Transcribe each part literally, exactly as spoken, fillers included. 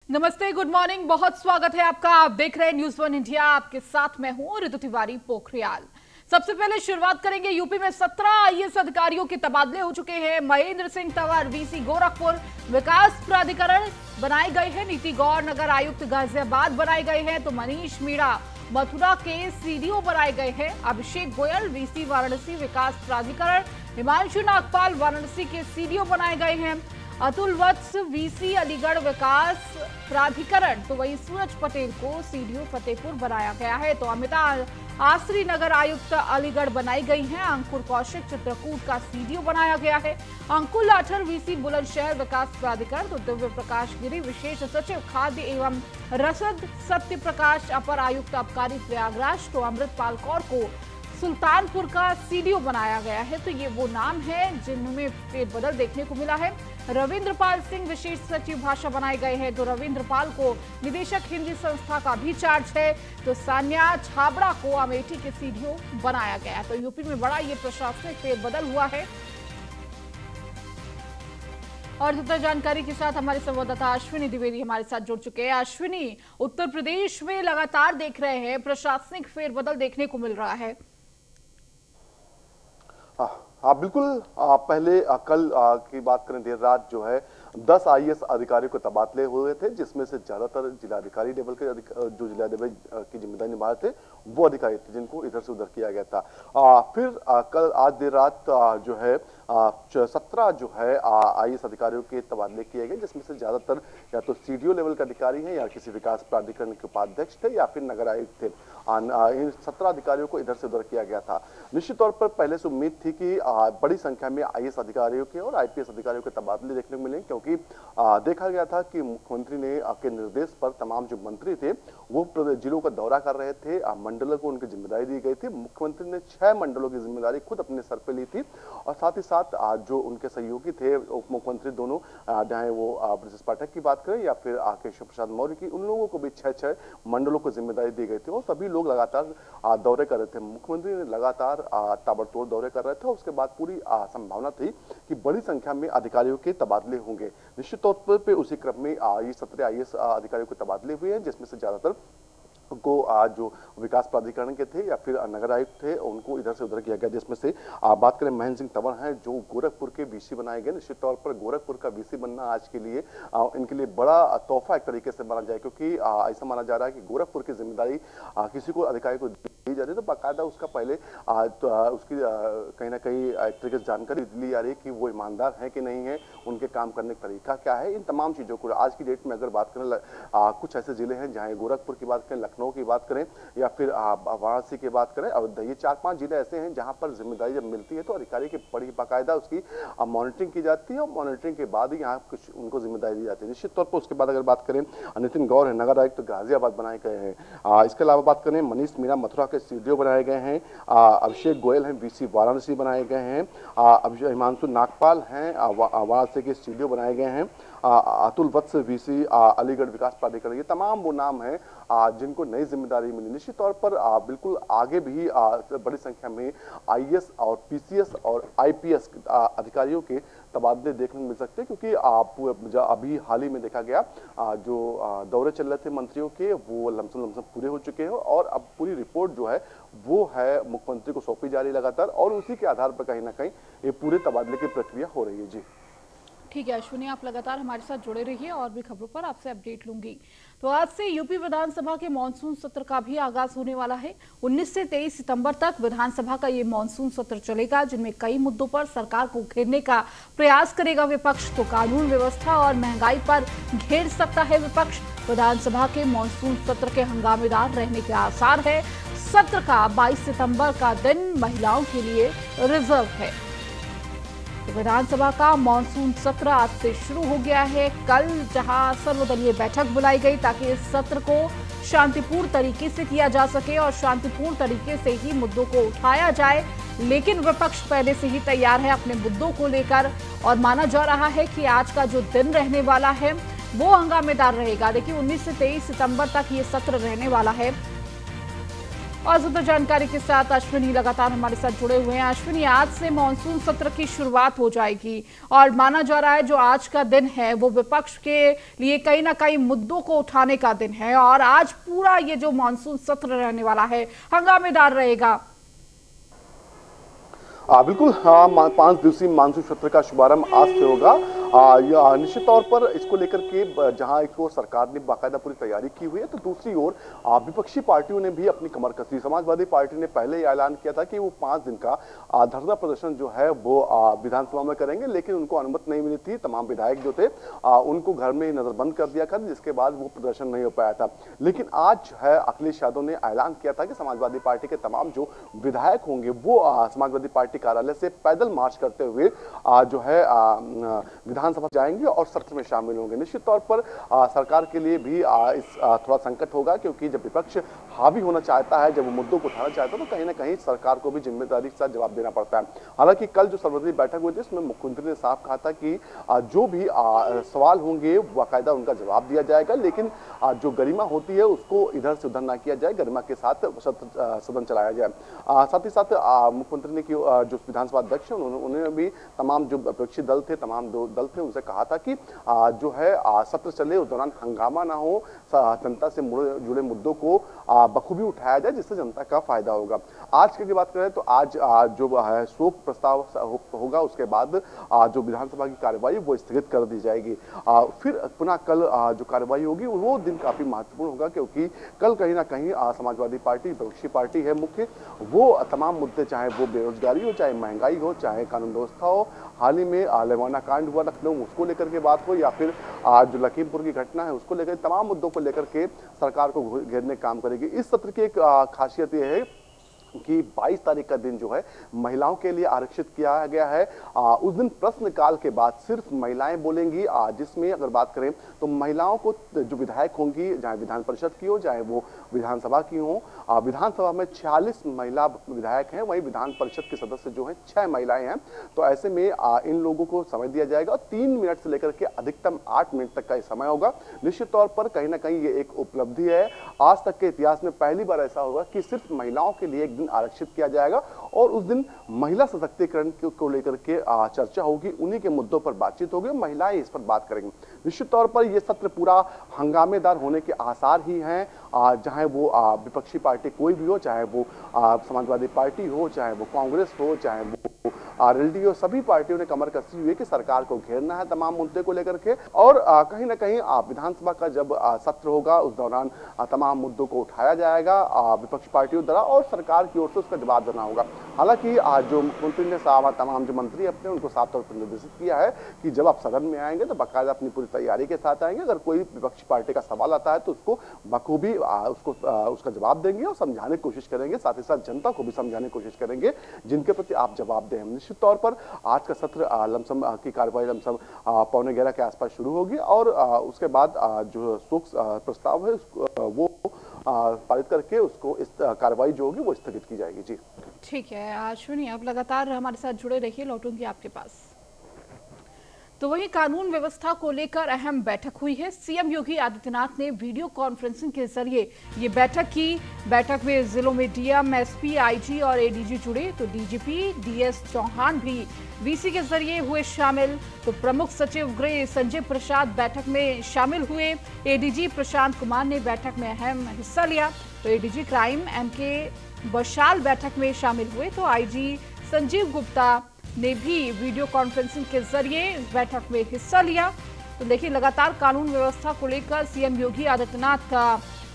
नमस्ते, good morning, बहुत स्वागत है आपका। आप देख रहे हैं न्यूज वन इंडिया। आपके साथ मैं हूं ऋतु तिवारी पोखरियाल। सबसे पहले शुरुआत करेंगे यूपी में सत्रह आईएएस अधिकारियों के तबादले हो चुके हैं। महेंद्र सिंह तंवर वीसी गोरखपुर विकास प्राधिकरण बनाए गए हैं। नीति गौर नगर आयुक्त गाजियाबाद बनाए गए हैं, तो मनीष मीणा मथुरा के सीडीओ बनाए गए हैं। अभिषेक गोयल वीसी वाराणसी विकास प्राधिकरण, हिमांशु नागपाल वाराणसी के सीडीओ बनाए गए हैं। अतुल वत्स वीसी अलीगढ़ विकास प्राधिकरण, तो वही सूरज पटेल को सीडीओ फतेहपुर बनाया गया है। तो अमिता आसरी नगर आयुक्त अलीगढ़ बनाई गई हैं। अंकुर कौशिक चित्रकूट का सीडीओ बनाया गया है। अंकुल लाठर वीसी बुलंदशहर विकास प्राधिकरण, तो दिव्य प्रकाश गिरी विशेष सचिव खाद्य एवं रसद, सत्य प्रकाश अपर आयुक्त आबकारी प्रयागराज, तो अमृतपाल कौर को सुल्तानपुर का सीडीओ बनाया गया है। तो ये वो नाम है जिनमें फेरबदल देखने को मिला है। रविंद्रपाल सिंह विशेष सचिव भाषा बनाए गए हैं, तो रविंद्रपाल को निदेशक हिंदी संस्था का भी चार्ज है। तो सान्या छाबड़ा को अमेठी के सीडीओ बनाया गया है। तो यूपी में बड़ा ये प्रशासनिक फेरबदल हुआ है। और ज्यादा जानकारी के साथ हमारे संवाददाता अश्विनी द्विवेदी हमारे साथ जुड़ चुके हैं। अश्विनी, उत्तर प्रदेश में लगातार देख रहे हैं प्रशासनिक फेरबदल देखने को मिल रहा है। हाँ बिल्कुल। आ, पहले आ, कल आ, की बात करें, देर रात जो है दस आईएएस अधिकारियों को तबादले हुए थे, जिसमें से ज्यादातर जिलाधिकारी लेवल के जो जिला लेवल की जिम्मेदारी निभा रहे थे वो अधिकारी थे, जिनको इधर से उधर किया गया था। आ, फिर आ, कल आज देर रात आ, जो है सत्रह जो है आईएएस अधिकारियों के तबादले किए गए, जिसमें से ज्यादातर या तो सीडीओ लेवल के अधिकारी हैं या किसी विकास प्राधिकरण के उपाध्यक्ष थे या फिर नगर आयुक्त थे। इन सत्रह अधिकारियों को इधर से उधर किया गया था। निश्चित तौर पर पहले से उम्मीद थी कि बड़ी संख्या में आईएएस अधिकारियों के और आईपीएस अधिकारियों के तबादले देखने को मिले, क्योंकि आ, देखा गया था कि मुख्यमंत्री ने के निर्देश पर तमाम जो मंत्री थे वो जिलों का दौरा कर रहे थे। मंडलों को उनकी जिम्मेदारी दी गई थी। मुख्यमंत्री ने छह मंडलों की जिम्मेदारी खुद अपने सर पे ली थी, और साथ ही साथ आज जो उनके सहयोगी थे उप मुख्यमंत्री दोनों, चाहे वो ब्रजेश पाठक की बात करें या फिर केशव प्रसाद मौर्य की, उन लोगों को भी छह छह मंडलों को जिम्मेदारी दी गई थी और सभी लोग लगातार दौरे कर रहे थे। मुख्यमंत्री ने लगातार ताबड़तोड़ दौरे कर रहे थे। उसके बाद पूरी संभावना थी कि बड़ी संख्या में अधिकारियों के तबादले होंगे। निश्चित तौर पर उसी क्रम में ये सत्रह आईएएस अधिकारियों के तबादले हुए हैं, जिसमें से ज्यादातर को आज जो विकास प्राधिकरण के थे या फिर नगर आयुक्त थे उनको इधर से उधर किया गया, जिसमें से आप बात करें महेंद्र सिंह तंवर हैं जो गोरखपुर के वीसी बनाए गए। निश्चित तौर पर गोरखपुर का वीसी बनना आज के लिए आ, इनके लिए बड़ा तोहफा एक तरीके से माना जाए, क्योंकि आ, ऐसा माना जा रहा है कि गोरखपुर की जिम्मेदारी किसी को अधिकारी को दी जा रही है तो बाकायदा उसका पहले आ, तो, आ, उसकी आ, कहीं ना कहीं एक तरीके से जानकारी ली जा रही है कि वो ईमानदार है कि नहीं है, उनके काम करने का तरीका क्या है। इन तमाम चीजों को आज की डेट में अगर बात करें, आ, कुछ ऐसे जिले हैं जहाँ गोरखपुर की बात करें, लखनऊ की बात करें या फिर वाराणसी की बात करें, और ये चार पांच जिले ऐसे हैं जहां पर जिम्मेदारी जब मिलती है तो अधिकारी की बड़ी बाकायदा उसकी मॉनिटरिंग की जाती है और मॉनिटरिंग के बाद ही यहाँ कुछ उनको जिम्मेदारी दी जाती है। निश्चित तौर पर उसके बाद अगर बात करें, नितिन गौर है नगर आयुक्त तो गाजियाबाद बनाए गए हैं। इसके अलावा बात करें, मनीष मीणा मथुरा के सीडीओ बनाए गए हैं। अभिषेक गोयल हैं वीसी वाराणसी बनाए गए हैं। हिमांशु नागपाल हैं वाराणसी के सीडीओ बनाए गए हैं। अतुल वत्स वीसी अलीगढ़ विकास प्राधिकरण, ये तमाम वो नाम हैं जिनको नई जिम्मेदारी मिली। निश्चित तौर पर बिल्कुल आगे भी बड़ी संख्या में आईएएस और पीसीएस और आईपीएस अधिकारियों के तबादले देखने को मिल सकते हैं, क्योंकि आप अभी हाल ही में देखा गया जो दौरे चल रहे थे मंत्रियों के वो लमसम लमसम पूरे हो चुके हैं और अब पूरी रिपोर्ट जो है वो है मुख्यमंत्री को सौंपी जा रही है लगातार, और उसी के आधार पर कहीं ना कहीं ये पूरे तबादले की प्रक्रिया हो रही है। जी ठीक है अश्विनी, आप लगातार हमारे साथ जुड़े रहिए और भी खबरों पर आपसे अपडेट लूंगी। तो आज से यूपी विधानसभा के मानसून सत्र का भी आगाज होने वाला है। उन्नीस से तेईस सितंबर तक विधानसभा का ये मानसून सत्र चलेगा, जिनमें कई मुद्दों पर सरकार को घेरने का प्रयास करेगा विपक्ष। तो कानून व्यवस्था और महंगाई पर घेर सकता है विपक्ष। विधानसभा के मानसून सत्र के हंगामेदार रहने के आसार है। सत्र का बाईस सितंबर का दिन महिलाओं के लिए रिजर्व है। तो विधानसभा का मानसून सत्र आज से शुरू हो गया है। कल जहां सर्वदलीय बैठक बुलाई गई ताकि इस सत्र को शांतिपूर्ण तरीके से किया जा सके और शांतिपूर्ण तरीके से ही मुद्दों को उठाया जाए, लेकिन विपक्ष पहले से ही तैयार है अपने मुद्दों को लेकर और माना जा रहा है कि आज का जो दिन रहने वाला है वो हंगामेदार रहेगा। देखिए उन्नीस से तेईस सितंबर तक ये सत्र रहने वाला है। और ज्यादा जानकारी के साथ अश्विनी लगातार हमारे साथ जुड़े हुए हैं। अश्विनी, आज से मानसून सत्र की शुरुआत हो जाएगी और माना जा रहा है जो आज का दिन है वो विपक्ष के लिए कहीं ना कहीं मुद्दों को उठाने का दिन है और आज पूरा ये जो मानसून सत्र रहने वाला है हंगामेदार रहेगा। आ, बिल्कुल हाँ, पांच दिवसीय मानसून सत्र का शुभारंभ आज से होगा। आ, या निश्चित तौर पर इसको लेकर के जहां एक ओर सरकार ने बाकायदा पूरी तैयारी की हुई है तो दूसरी ओर विपक्षी पार्टियों ने भी अपनी कमर कसी। समाजवादी पार्टी ने पहले ही ऐलान किया था कि वो पांच दिन का आ, धरना प्रदर्शन जो है वो विधानसभा में करेंगे, लेकिन उनको अनुमति नहीं मिली थी। तमाम विधायक जो थे आ, उनको घर में ही नजरबंद कर दिया था, जिसके बाद वो प्रदर्शन नहीं हो पाया था। लेकिन आज है अखिलेश यादव ने ऐलान किया था कि समाजवादी पार्टी के तमाम जो विधायक होंगे वो समाजवादी पार्टी कार्यालय से पैदल मार्च करते हुए आ, जो है विधानसभा जाएंगे और सत्र में शामिल होंगे। निश्चित तौर पर आ, सरकार के लिए भी आ, इस आ, थोड़ा संकट होगा, क्योंकि जब विपक्ष हावी होना चाहता है, जब वो मुद्दों को उठाना चाहता है तो कहीं ना कहीं सरकार को भी जिम्मेदारी के साथ जवाब देना पड़ता है। हालांकि कल जो सर्वदलीय बैठक हुई थी उसमें मुख्यमंत्री ने साफ कहा था कि आ, जो भी आ, सवाल होंगे बाकायदा उनका जवाब दिया जाएगा, लेकिन आ, जो गरिमा होती है उसको इधर से उधर ना किया जाए, गरिमा के साथ सदन चलाया जाए। साथ ही साथ मुख्यमंत्री ने की जो विधानसभा अध्यक्ष हैं उन्होंने भी तमाम जो विपक्षी दल थे, तमाम जो दल थे उनसे कहा था कि आ, जो है आ, सत्र चले उस दौरान हंगामा ना हो, जनता से जुड़े मुद्दों को बखूबी उठाया जाए जिससे जनता का फायदा होगा। आज की बात करें तो आज आ, जो है शोक प्रस्ताव हो, होगा, उसके बाद आ, जो विधानसभा की कार्यवाही वो स्थगित कर दी जाएगी। आ, फिर पुनः कल आ, जो कार्यवाही होगी वो दिन काफी महत्वपूर्ण होगा, क्योंकि कल कहीं ना कहीं आ, समाजवादी पार्टी विपक्षी पार्टी है मुख्य, वो तमाम मुद्दे चाहे वो बेरोजगारी हो, चाहे महंगाई हो, चाहे कानून व्यवस्था हो, हाल ही में लेवाना कांड हुआ लखनऊ उसको लेकर के बात हो, या फिर आज जो लखीमपुर की घटना है उसको लेकर, तमाम मुद्दों को लेकर के सरकार को घेरने काम करेगी। इस सत्र की एक खासियत यह है कि बाईस तारीख का दिन जो है महिलाओं के लिए आरक्षित किया गया है। आ, उस दिन प्रश्नकाल के बाद सिर्फ महिलाएं बोलेंगी, आ, जिसमें अगर बात करें तो महिलाओं को जो विधायक होंगी, चाहे विधान परिषद की हो चाहे वो विधानसभा की हो, विधानसभा में छियालीस महिला विधायक हैं, वहीं विधान परिषद के सदस्य जो हैं छह महिलाएं हैं। तो ऐसे में आ, इन लोगों को समय दिया जाएगा और तीन मिनट से लेकर के अधिकतम आठ मिनट तक का समय होगा। निश्चित तौर पर कहीं ना कहीं ये एक उपलब्धि है। आज तक के इतिहास में पहली बार ऐसा होगा कि सिर्फ महिलाओं के लिए एक आरक्षित किया जाएगा और उस दिन महिला सशक्तिकरण को लेकर के चर्चा होगी, उन्हीं के मुद्दों पर बातचीत होगी, महिलाएं इस पर बात करेंगी। निश्चित तौर पर यह सत्र पूरा हंगामेदार होने के आसार ही हैं, चाहे वो विपक्षी पार्टी कोई भी हो, चाहे वो समाजवादी पार्टी हो, चाहे वो कांग्रेस हो, चाहे वो आरएलडी हो, सभी पार्टियों ने कमर कसी हुई है कि सरकार को घेरना है तमाम मुद्दे को लेकर के। और कहीं ना कहीं विधानसभा का जब सत्र होगा उस दौरान तमाम मुद्दों को उठाया जाएगा विपक्ष पार्टियों द्वारा और सरकार की ओर से उसका जवाब देना होगा। हालांकि आज जो मुख्यमंत्री ने तमाम जो मंत्री अपने उनको साफ तौर पर निर्देशित किया है कि जब आप सदन में आएंगे तो बाकायदा अपनी पूरी तैयारी के साथ आएंगे, अगर कोई विपक्षी पार्टी का सवाल आता है तो उसको बखूबी उसको उसका जवाब देंगे और समझाने की कोशिश करेंगे, साथ ही साथ जनता को भी समझाने की कोशिश करेंगे जिनके प्रति आप जवाब दें। निश्चित तौर पर आज का सत्र लमसम की कार्यवाही लमसम पौने ग्यारह के आसपास शुरू होगी और उसके बाद जो शोक प्रस्ताव है वो पारित करके उसको इस कार्रवाई जो होगी वो स्थगित की जाएगी। जी ठीक है अश्विनी, आप लगातार हमारे साथ जुड़े रहिए, लौटूंगी आपके पास। तो वहीं कानून व्यवस्था को लेकर अहम बैठक हुई है। सीएम योगी आदित्यनाथ ने वीडियो कॉन्फ्रेंसिंग के जरिए ये बैठक की। बैठक में जिलों में डीएम, एसपी, आईजी और एडीजी जुड़े, तो डीजीपी डीएस चौहान भी वीसी के जरिए हुए शामिल। तो प्रमुख सचिव गृह संजय प्रसाद बैठक में शामिल हुए। एडीजी प्रशांत कुमार ने बैठक में अहम हिस्सा लिया। तो एडीजी क्राइम एम के बशाल बैठक में शामिल हुए। तो आईजी संजीव गुप्ता ने भी वीडियो कॉन्फ्रेंसिंग के जरिए इस बैठक में हिस्सा लिया। तो देखिए लगातार कानून व्यवस्था को लेकर सीएम योगी आदित्यनाथ का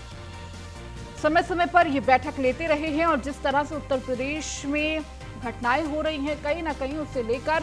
समय समय पर ये बैठक लेते रहे हैं और जिस तरह से उत्तर प्रदेश में घटनाएं हो रही हैं कहीं ना कहीं उसे लेकर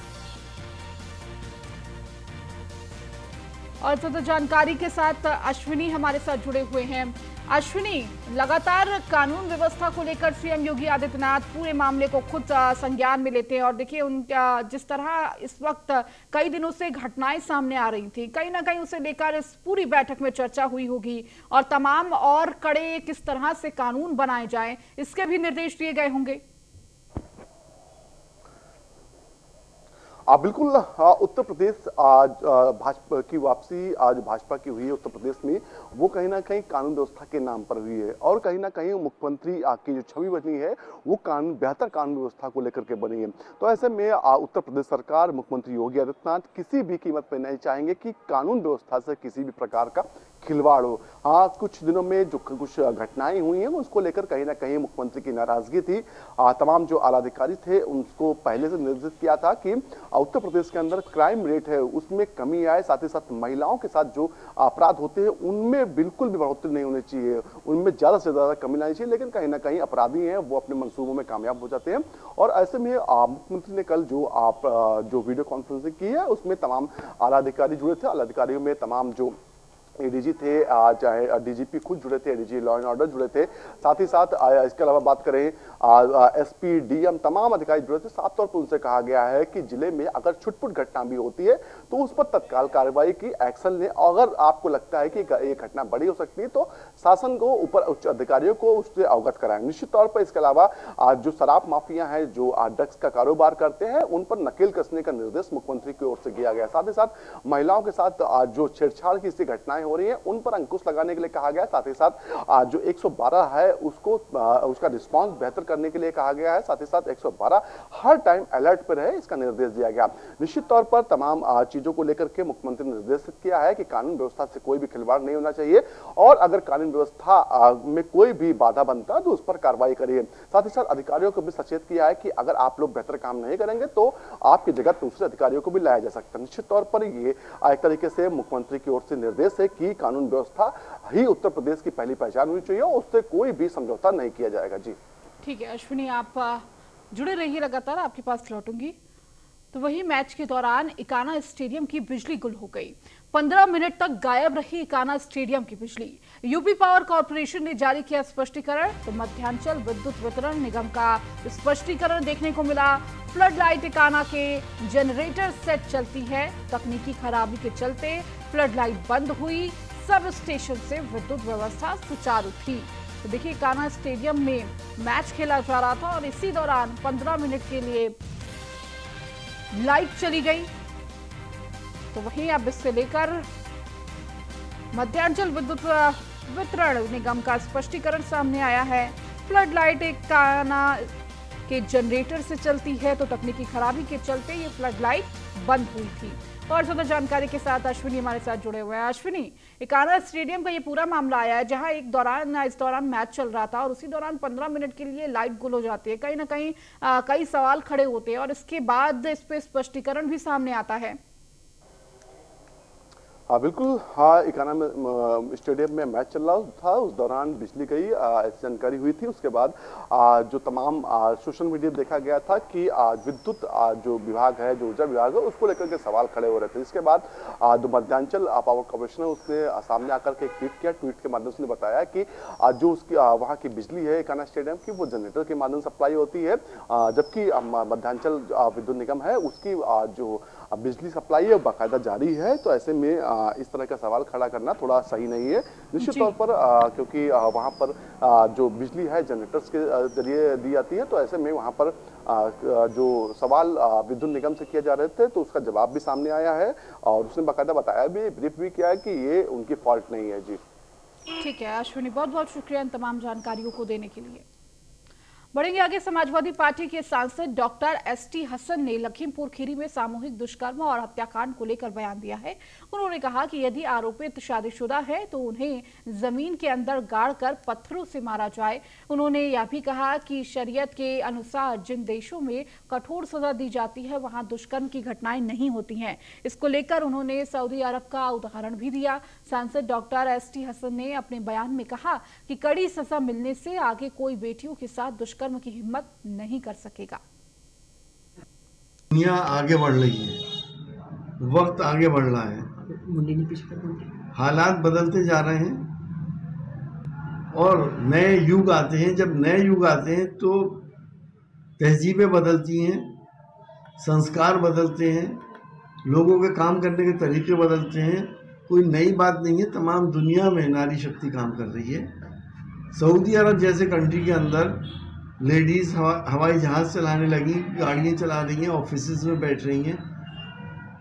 और तो, तो जानकारी के साथ अश्विनी हमारे साथ जुड़े हुए हैं। अश्विनी, लगातार कानून व्यवस्था को लेकर सीएम योगी आदित्यनाथ पूरे मामले को खुद संज्ञान में लेते हैं और देखिए उनका जिस तरह इस वक्त कई दिनों से घटनाएं सामने आ रही थी, कहीं ना कहीं उसे लेकर इस पूरी बैठक में चर्चा हुई होगी और तमाम और कड़े किस तरह से कानून बनाए जाएं इसके भी निर्देश दिए गए होंगे। आ, बिल्कुल आ, उत्तर प्रदेश आज भाजपा की वापसी आज भाजपा की हुई है उत्तर प्रदेश में, वो कहीं ना कहीं कानून व्यवस्था के नाम पर हुई है और कहीं ना कहीं मुख्यमंत्री आ, की जो छवि बनी है वो कानून बेहतर कानून व्यवस्था को लेकर के बनी है। तो ऐसे में आ, उत्तर प्रदेश सरकार, मुख्यमंत्री योगी आदित्यनाथ किसी भी कीमत पर नहीं चाहेंगे कि कानून व्यवस्था से किसी भी प्रकार का खिलवाड़ हो। हाँ, कुछ दिनों में जो कुछ घटनाएं हुई हैं उसको लेकर कहीं ना कहीं मुख्यमंत्री की नाराजगी थी। आ, तमाम जो आला अधिकारी थे उनको पहले से निर्देशित किया था कि उत्तर प्रदेश के अंदर क्राइम रेट है उसमें कमी आए, साथ ही साथ महिलाओं के साथ जो अपराध होते हैं उनमें बिल्कुल भी बढ़ोतरी नहीं होनी चाहिए, उनमें ज्यादा से ज्यादा कमी लानी चाहिए। लेकिन कहीं ना कहीं अपराधी हैं वो अपने मंसूबों में कामयाब हो जाते हैं और ऐसे में मुख्यमंत्री ने कल जो आप जो वीडियो कॉन्फ्रेंसिंग की है उसमें तमाम आला अधिकारी जुड़े थे। आला अधिकारियों में तमाम जो एडीजी थे, चाहे डीजीपी खुद जुड़े थे, एडीजी लॉ एंड ऑर्डर जुड़े थे, साथ ही साथ इसके अलावा बात करें एसपी, डीएम, तमाम अधिकारी जुड़े थे। साफ तौर पर उनसे कहा गया है कि जिले में अगर छुटपुट घटना भी होती है तो उस पर तत्काल कार्रवाई की, एक्शन ले। अगर आपको लगता है कि ये घटना बड़ी हो सकती है तो शासन को, ऊपर उच्च अधिकारियों को उससे अवगत कराएं। निश्चित तौर पर इसके अलावा जो शराब माफिया हैं, जो ड्रग्स का कारोबार करते हैं, उन पर नकेल कसने का निर्देश मुख्यमंत्री की ओर से किया गया। साथ ही साथ महिलाओं के साथ जो छेड़छाड़ की सी घटनाएं हो रही है उन पर अंकुश लगाने के लिए कहा गया। साथ ही साथ जो एक सौ बारह है उसको उसका रिस्पांस बेहतर करने के लिए कहा गया है। साथ ही साथ एक सौ बारह हर टाइम अलर्ट पर रहे, इसका निर्देश दिया गया। निश्चित तौर पर तमाम चीजों को लेकर के मुख्यमंत्री ने निर्देशित किया है कि कानून व्यवस्था से कोई भी खिलवाड़ नहीं होना चाहिए और अगर कानून व्यवस्था में कोई भी बाधा बनता है तो उस पर कार्रवाई करिए। साथ ही साथ अधिकारियों को भी सचेत किया है कि अगर आप लोग बेहतर काम नहीं करेंगे तो आपकी जगह दूसरे अधिकारियों को भी लाया जा सकता है। निश्चित तौर पर ये एक तरीके से मुख्यमंत्री की ओर से निर्देश है कि कानून व्यवस्था ही उत्तर प्रदेश की पहली पहचान होनी चाहिए और उससे कोई भी समझौता नहीं किया जाएगा। जी ठीक है अश्विनी, आप जुड़े रहिए, लगातार आपके पास लौटूंगी। तो वही मैच के दौरान इकाना स्टेडियम की बिजली गुल हो गई। पंद्रह मिनट तक गायब रही इकाना स्टेडियम की बिजली। यूपी पावर कॉर्पोरेशन ने जारी किया स्पष्टीकरण। तो मध्यांचल विद्युत वितरण निगम का स्पष्टीकरण देखने को मिला। फ्लड लाइट इकाना के जनरेटर सेट चलती है, तकनीकी खराबी के चलते फ्लड लाइट बंद हुई। सब स्टेशन से विद्युत व्यवस्था सुचारू थी। तो देखिए, इकाना स्टेडियम में मैच खेला जा रहा था और इसी दौरान पंद्रह मिनट के लिए लाइट चली गई। तो वहीं अब इससे लेकर मध्यांचल विद्युत वितरण निगम का स्पष्टीकरण सामने आया है। फ्लड लाइट इकाना के जनरेटर से चलती है, तो तकनीकी खराबी के चलते ये फ्लड लाइट बंद हुई थी। और ज्यादा जानकारी के साथ अश्विनी हमारे साथ जुड़े हुए हैं। अश्विनी, इकाना स्टेडियम का ये पूरा मामला आया है जहां एक दौरान इस दौरान मैच चल रहा था और उसी दौरान पंद्रह मिनट के लिए लाइट गुल हो जाती है। कहीं ना कहीं आ, कई सवाल खड़े होते हैं और इसके बाद इस पे स्पष्टीकरण भी सामने आता है। हाँ बिल्कुल, हाँ इकाना में स्टेडियम में मैच चल रहा था, उस दौरान बिजली गई, ऐसी जानकारी हुई थी। उसके बाद आ, जो तमाम सोशल मीडिया देखा गया था कि विद्युत जो विभाग है, जो ऊर्जा विभाग है, उसको लेकर के सवाल खड़े हो रहे थे। इसके बाद आ, जो मध्यांचल पावर कॉर्पोरेशन है उसने सामने आकर के एक ट्वीट किया। ट्वीट के माध्यम से बताया कि आ, जो उसकी वहाँ की बिजली है इकाना स्टेडियम की, वो जनरेटर के माध्यम से सप्लाई होती है, जबकि मध्यांचल विद्युत निगम है उसकी आ, जो बिजली सप्लाई है बाकायदा जारी है। तो ऐसे में आ, इस तरह का सवाल खड़ा करना थोड़ा सही नहीं है निश्चित तौर पर, आ, क्योंकि आ, वहां पर आ, जो बिजली है जनरेटर्स के जरिए दी जाती है। तो ऐसे में वहां पर आ, जो सवाल विद्युत निगम से किए जा रहे थे तो उसका जवाब भी सामने आया है और उसने बाकायदा बताया भी, ब्रीफ भी किया है कि ये उनकी फॉल्ट नहीं है। जी ठीक है अश्विनी, बहुत बहुत शुक्रिया इन तमाम जानकारियों को देने के लिए। बढ़ेंगे आगे। समाजवादी पार्टी के सांसद डॉक्टर एस टी हसन ने लखीमपुर खीरी में सामूहिक दुष्कर्म और हत्याकांड को लेकर बयान दिया है। उन्होंने कहा कि यदि आरोपित शादीशुदा है तो उन्हें जमीन के अंदर गाड़कर पत्थरों से मारा जाए। उन्होंने यह भी कहा कि शरीयत के अनुसार जिन देशों में कठोर सजा दी जाती है वहां दुष्कर्म की घटनाएं नहीं होती हैं। इसको लेकर उन्होंने सऊदी अरब का उदाहरण भी दिया। सांसद डॉक्टर एस टी हसन ने अपने बयान में कहा कि कड़ी सजा मिलने से आगे कोई बेटियों के साथ दुष्कर्म की हिम्मत नहीं कर सकेगा। दुनिया आगे बढ़ रही है, वक्त आगे बढ़ रहा है, हालात बदलते जा रहे हैं और नए युग आते हैं। जब नए युग आते हैं तो तहजीबें बदलती हैं, संस्कार बदलते हैं, लोगों के काम करने के तरीके बदलते हैं। कोई नई बात नहीं है, तमाम दुनिया में नारी शक्ति काम कर रही है। सऊदी अरब जैसे कंट्री के अंदर लेडीज़ हवा, हवाई जहाज़ चलाने लगी, गाड़ियाँ चला रही हैं, ऑफिस में बैठ रही हैं।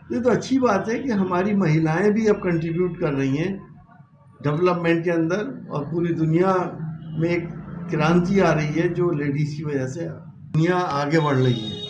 ये तो अच्छी बात है कि हमारी महिलाएं भी अब कंट्रीब्यूट कर रही हैं डेवलपमेंट के अंदर, और पूरी दुनिया में एक क्रांति आ रही है जो लेडीज की वजह से दुनिया आगे बढ़ रही है।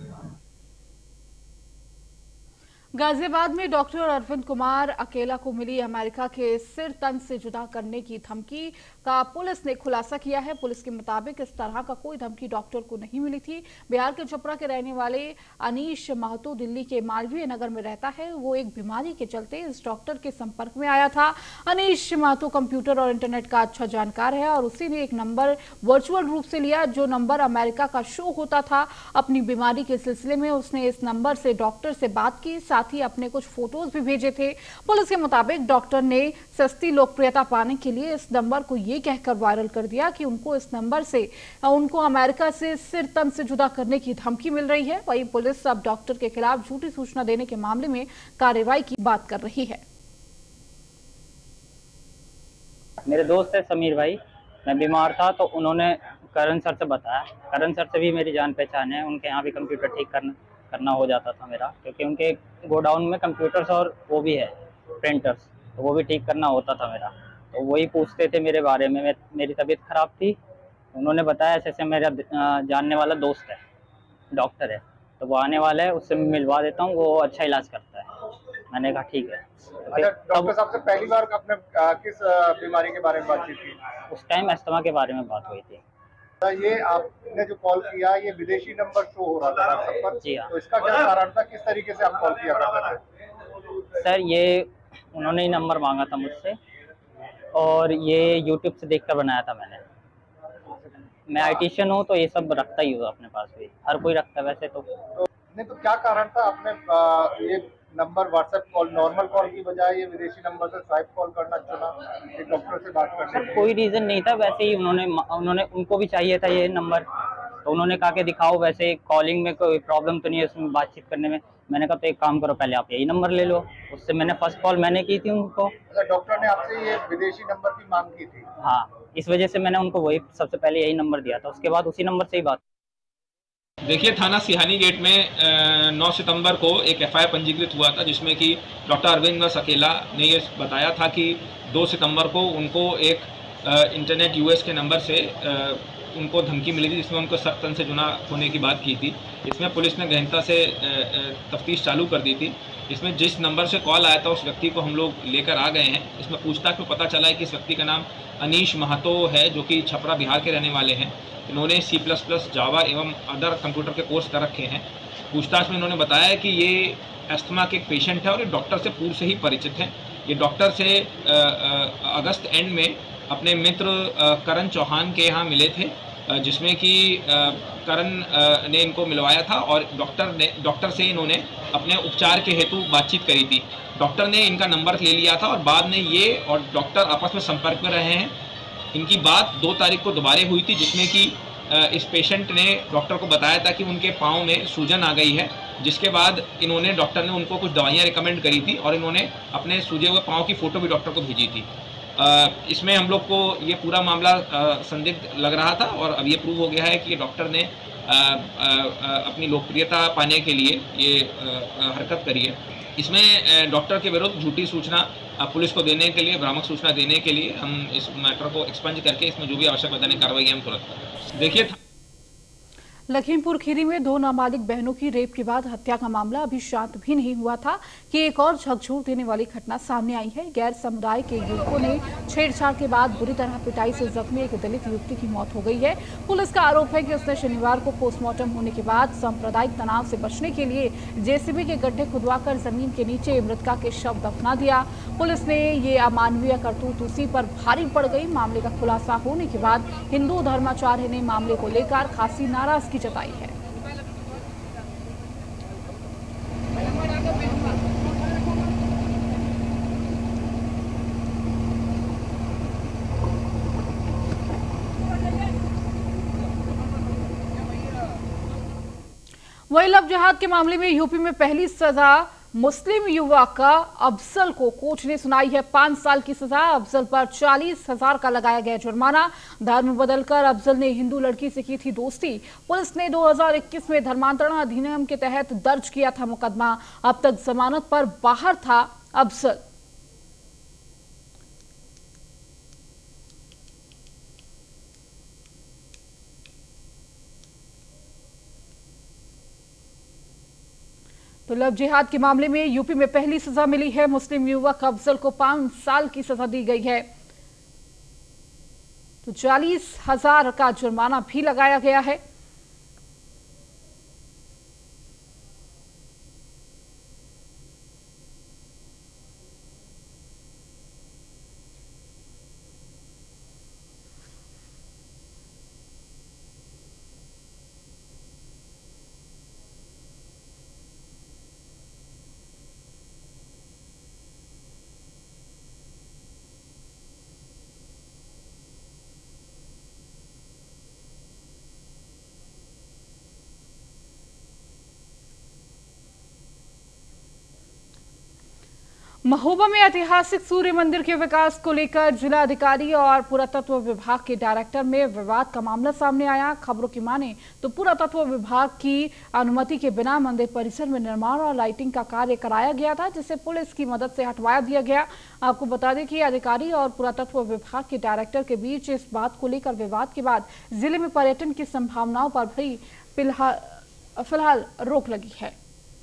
गाजियाबाद में डॉक्टर अरविंद कुमार अकेला को मिली अमेरिका के सिर तन से जुदा करने की धमकी का पुलिस ने खुलासा किया है। पुलिस के मुताबिक इस तरह का कोई धमकी डॉक्टर को नहीं मिली थी। बिहार के छपरा के रहने वाले अनीश महतो दिल्ली के मालवीय नगर में रहता है। वो एक बीमारी के चलते इस डॉक्टर के संपर्क में आया था। अनीश महतो कंप्यूटर और इंटरनेट का अच्छा जानकार है और उसी ने एक नंबर वर्चुअल रूप से लिया जो नंबर अमेरिका का शो होता था। अपनी बीमारी के सिलसिले में उसने इस नंबर से डॉक्टर से बात की, साथ ही अपने कुछ फोटोज भी भेजे थे। पुलिस के मुताबिक डॉक्टर ने सस्ती लोकप्रियता पाने के लिए इस नंबर को ये कहकर वायरल कर दिया कि उनको इस नंबर से उनको अमेरिका से सिर तन से जुदा करने की धमकी मिल रही है। वहीं पुलिस अब डॉक्टर के खिलाफ झूठी सूचना देने के मामले में कार्रवाई की बात कर रही है। मेरे दोस्त है समीर भाई, मैं बीमार था तो उन्होंने करण सर से बताया। करण सर से भी मेरी जान पहचान है, उनके यहाँ भी कंप्यूटर ठीक करना करना हो जाता था मेरा, क्योंकि उनके गोडाउन में कंप्यूटर्स और वो भी है प्रिंटर्स, तो वो भी ठीक करना होता था मेरा। तो वही पूछते थे मेरे बारे में। मैं, मेरी तबीयत ख़राब थी, उन्होंने बताया ऐसे ऐसे मेरा जानने वाला दोस्त है, डॉक्टर है, तो वो आने वाला है, उससे मिलवा देता हूँ, वो अच्छा इलाज करता है। मैंने कहा ठीक है। अच्छा, डॉक्टर साहब से पहली बार आपने किस बीमारी के बारे में बातचीत की? उस टाइम अस्थमा के बारे में बात हुई थी। ये आपने जो कॉल किया, ये विदेशी नंबर शो हो रहा था व्हाट्सएप पर। जी हाँ। तो इसका क्या कारण था, किस तरीके से आप कॉल किया करते थे? सर ये उन्होंने ही नंबर मांगा था मुझसे और ये यूट्यूब से देखकर बनाया था मैंने। मैं आईटीशियन हूँ तो ये सब रखता ही हूँ अपने पास भी, हर कोई रखता है वैसे तो। तो नहीं तो क्या कारण था आपने आ, ये number WhatsApp call, normal call की बजाय ये विदेशी नंबर से स्वाइप कॉल करना चुना, एक डॉक्टर से बात करने? सर कोई रीज़न नहीं था, वैसे ही उन्होंने उन्होंने उनको भी चाहिए था ये नंबर, तो उन्होंने कहा कि दिखाओ, वैसे कॉलिंग में कोई प्रॉब्लम तो नहीं है उसमें, बातचीत करने में। मैंने कहा तो एक काम करो, पहले आप यही नंबर ले लो। उससे मैंने फर्स्ट कॉल मैंने की थी उनको। अच्छा, डॉक्टर ने आपसे ये विदेशी नंबर की मांग की थी? हाँ, इस वजह से मैंने उनको वही सबसे पहले यही नंबर दिया था, उसके बाद उसी नंबर से ही बात। देखिए, थाना सिहानी गेट में नौ सितंबर को एक एफ आई आर पंजीकृत हुआ था, जिसमें कि डॉक्टर अरविंद अकेला ने ये बताया था कि दो सितंबर को उनको एक इंटरनेट यूएस के नंबर से उनको धमकी मिली थी, जिसमें उनको सख्त तन से जुना होने की बात की थी। इसमें पुलिस ने गहनता से तफ्तीश चालू कर दी थी। इसमें जिस नंबर से कॉल आया था उस व्यक्ति को हम लोग लेकर आ गए हैं। इसमें पूछताछ में पता चला है कि इस व्यक्ति का नाम अनीश महतो है, जो कि छपरा बिहार के रहने वाले हैं। इन्होंने सी प्लस प्लस जावा एवं अदर कंप्यूटर के कोर्स कर रखे हैं। पूछताछ में इन्होंने बताया कि ये अस्थमा के एक पेशेंट है और ये डॉक्टर से पूर्व से ही परिचित हैं। ये डॉक्टर से अगस्त एंड में अपने मित्र करण चौहान के यहाँ मिले थे, जिसमें कि करण ने इनको मिलवाया था और डॉक्टर ने डॉक्टर से इन्होंने अपने उपचार के हेतु बातचीत करी थी। डॉक्टर ने इनका नंबर ले लिया था और बाद में ये और डॉक्टर आपस में संपर्क में रहे हैं। इनकी बात दो तारीख को दोबारा हुई थी, जिसमें कि इस पेशेंट ने डॉक्टर को बताया था कि उनके पाँव में सूजन आ गई है, जिसके बाद इन्होंने डॉक्टर ने उनको कुछ दवाइयाँ रिकमेंड करी थी और इन्होंने अपने सूजे हुए पाँव की फ़ोटो भी डॉक्टर को भेजी थी। इसमें हम लोग को ये पूरा मामला संदिग्ध लग रहा था और अब ये प्रूव हो गया है कि डॉक्टर ने अपनी लोकप्रियता पाने के लिए ये हरकत करी है। इसमें डॉक्टर के विरुद्ध झूठी सूचना पुलिस को देने के लिए, भ्रामक सूचना देने के लिए हम इस मैटर को एक्सपंज करके इसमें जो भी आवश्यक वैधानिक कार्रवाई हम तुरंत करें। देखिए, लखीमपुर खीरी में दो नाबालिग बहनों की रेप के बाद हत्या का मामला अभी शांत भी नहीं हुआ था कि एक और झकझोर देने वाली घटना सामने आई है। गैर समुदाय के युवकों ने छेड़छाड़ के बाद बुरी तरह पिटाई से जख्मी एक दलित युवती की मौत हो गई है। पुलिस का आरोप है कि उसने शनिवार को पोस्टमार्टम होने के बाद सांप्रदायिक तनाव से बचने के लिए जेसीबी के गड्ढे खुदवाकर जमीन के नीचे मृतका के शव दफना दिया। पुलिस ने ये अमानवीय करतूत उसी पर भारी पड़ गई। मामले का खुलासा होने के बाद हिंदू धर्माचार्य ने मामले को लेकर खासी नाराजगी की जताई है। वही लव जिहाद के मामले में यूपी में पहली सजा मुस्लिम युवक अफजल को कोर्ट ने सुनाई है पांच साल की सजा। अफजल पर चालीस हजार का लगाया गया जुर्माना। धर्म बदलकर अफजल ने हिंदू लड़की से की थी दोस्ती। पुलिस ने दो हज़ार इक्कीस में धर्मांतरण अधिनियम के तहत दर्ज किया था मुकदमा। अब तक जमानत पर बाहर था अफजल। तो लव जिहाद के मामले में यूपी में पहली सजा मिली है। मुस्लिम युवक अफजल को पांच साल की सजा दी गई है। तो चालीस हजार का जुर्माना भी लगाया गया है। महोबा में ऐतिहासिक सूर्य मंदिर के विकास को लेकर जिला अधिकारी और पुरातत्व विभाग के डायरेक्टर में विवाद का मामला सामने आया। खबरों की माने तो पुरातत्व विभाग की अनुमति के बिना मंदिर परिसर में निर्माण और लाइटिंग का कार्य कराया गया था, जिसे पुलिस की मदद से हटवा दिया गया। आपको बता दें कि अधिकारी और पुरातत्व विभाग के डायरेक्टर के बीच इस बात को लेकर विवाद के बाद जिले में पर्यटन की संभावनाओं पर भी फिलहाल रोक लगी है।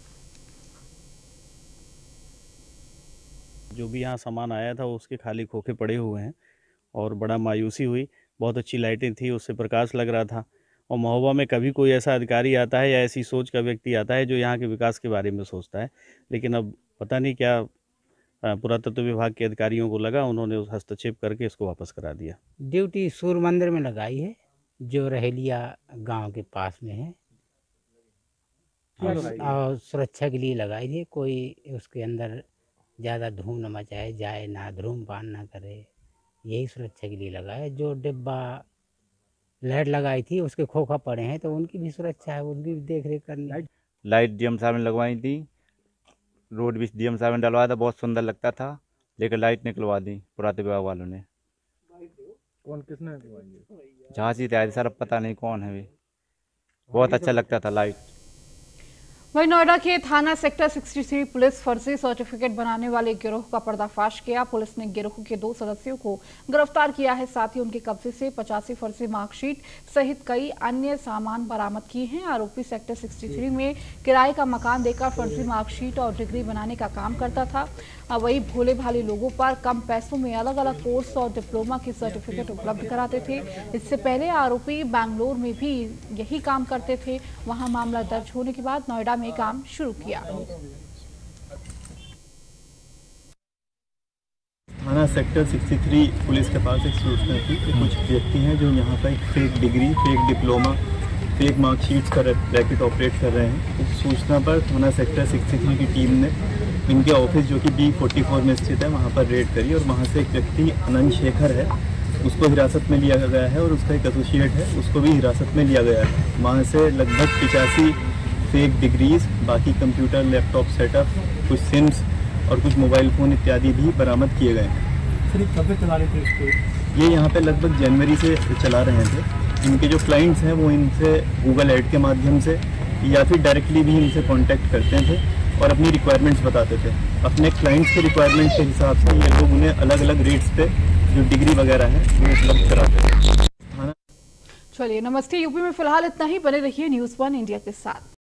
जो भी यहाँ सामान आया था उसके खाली खोखे पड़े हुए हैं और बड़ा मायूसी हुई। बहुत अच्छी लाइटें थी, उससे प्रकाश लग रहा था। और महोबा में कभी कोई ऐसा अधिकारी आता है या ऐसी सोच का व्यक्ति आता है जो यहाँ के विकास के बारे में सोचता है, लेकिन अब पता नहीं क्या पुरातत्व विभाग के अधिकारियों को लगा, उन्होंने उस हस्तक्षेप करके इसको वापस करा दिया। ड्यूटी सूर्य मंदिर में लगाई है जो रहेलिया गाँव के पास में है और सुरक्षा के लिए लगाई थी। कोई उसके अंदर ज़्यादा धूम न मचाए जाए, ना धूमपान ना करे, यही सुरक्षा के लिए लगा है। जो डिब्बा लाइट लगाई थी उसके खोखा पड़े हैं तो उनकी भी सुरक्षा है, उनकी भी देख रेख करनी है। लाइट डीएम साहब ने लगवाई थी, रोड भी डीएम साहब ने डलवाया था, बहुत सुंदर लगता था, लेकिन लाइट निकलवा दी पुरातत्व विभाग वालों ने। कौन किसने लगवाई? झांसी तैयारी सर, अब पता नहीं कौन है वे। बहुत अच्छा लगता था लाइट। वहीं नोएडा के थाना सेक्टर तिरसठ पुलिस फर्जी सर्टिफिकेट बनाने वाले गिरोह का पर्दाफाश किया। पुलिस ने गिरोह के दो सदस्यों को गिरफ्तार किया है। साथ ही उनके कब्जे से पचासी फर्जी मार्कशीट सहित कई अन्य सामान बरामद किए हैं। आरोपी सेक्टर तिरसठ में किराए का मकान देकर फर्जी मार्कशीट और डिग्री बनाने का काम करता था। वही भोले भाले लोगों पर कम पैसों में अलग अलग कोर्स और डिप्लोमा की सर्टिफिकेट उपलब्ध कराते थे। इससे पहले आरोपी बैंगलोर में भी यही काम करते थे। वहां मामला दर्ज होने के बाद नोएडा में काम शुरू किया। थाना सेक्टर तिरसठ पुलिस के पास एक सूचना थी कि कुछ व्यक्ति हैं जो यहाँ पर एक fake degree, fake diploma, fake marksheets का रैकेट ऑपरेट कर रहे हैं। इस सूचना पर थाना सेक्टर तिरसठ की टीम ने इनके ऑफिस जो कि बी चौवालीस में स्थित है वहाँ पर रेड करी और वहाँ से एक व्यक्ति अनंत शेखर है, उसको हिरासत में लिया गया है और उसका एक एसोसिएट है, उसको भी हिरासत में लिया गया है। वहाँ से लगभग पिचासी फेक डिग्रीज, बाकी कंप्यूटर लैपटॉप सेटअप, कुछ सिम्स और कुछ मोबाइल फ़ोन इत्यादि भी बरामद किए गए हैं। सर कब चला रहे थे इसको? ये यहाँ पे लगभग जनवरी से चला रहे थे। इनके जो क्लाइंट्स हैं वो इनसे गूगल ऐड के माध्यम से या फिर डायरेक्टली भी इनसे कांटेक्ट करते थे और अपनी रिक्वायरमेंट्स बताते थे। अपने क्लाइंट्स के रिक्वायरमेंट्स के हिसाब से ये लोग उन्हें अलग अलग रेट्स पे जो डिग्री वगैरह है वो उपलब्ध कराते थे। चलिए नमस्ते। यूपी में फिलहाल इतना ही। बने रहिए न्यूज़ वन इंडिया के साथ।